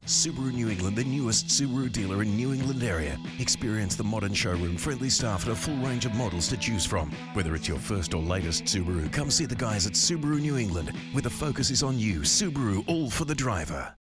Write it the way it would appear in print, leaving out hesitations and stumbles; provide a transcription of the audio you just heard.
Subaru New England, the newest Subaru dealer in New England area. Experience the modern showroom, friendly staff and a full range of models to choose from. Whether it's your first or latest Subaru, come see the guys at Subaru New England, where the focus is on you. Subaru, all for the driver.